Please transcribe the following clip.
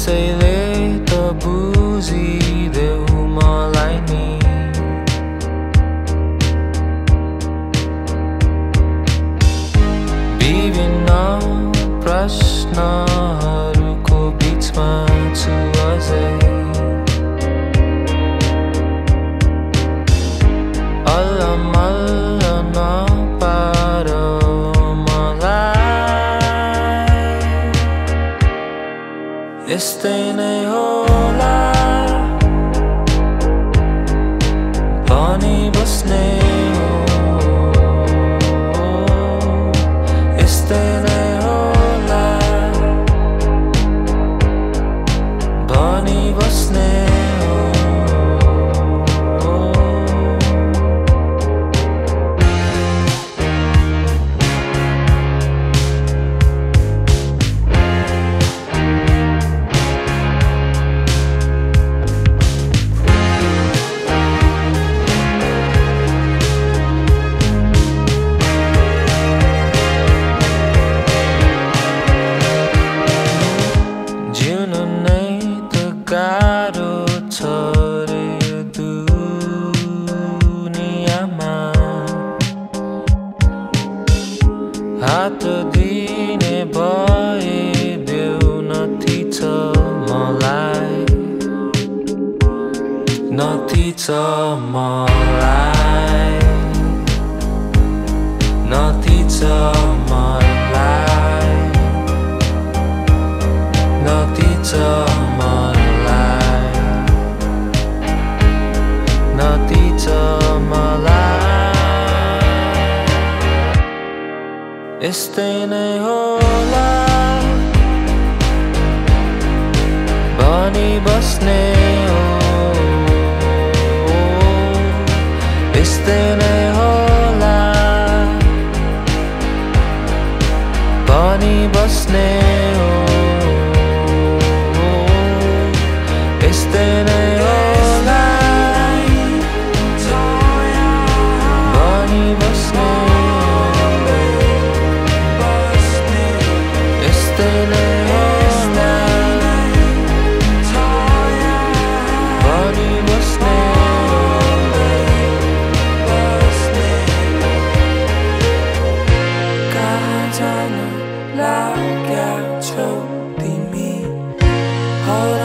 त्यसैले त बुझिदेऊ मलाई नि विभिन्न प्रश्नहरूको बीचमा छु अझै अल्लमल्ल नपार मलाई यस्तै नै होला भनी बस्ने हो यस्तै नै होला भनी बस्ने हात दिने भइदेऊ नथी छ मलाई नथी छ मलाई नथी छ मलाई नथी छ मलाई नथी छ मलाई यस्तै नै होला भनी बस्ने हो यस्तै नै होला भनी बस्ने हो यस्तै नै होला भनी बस्ने Hola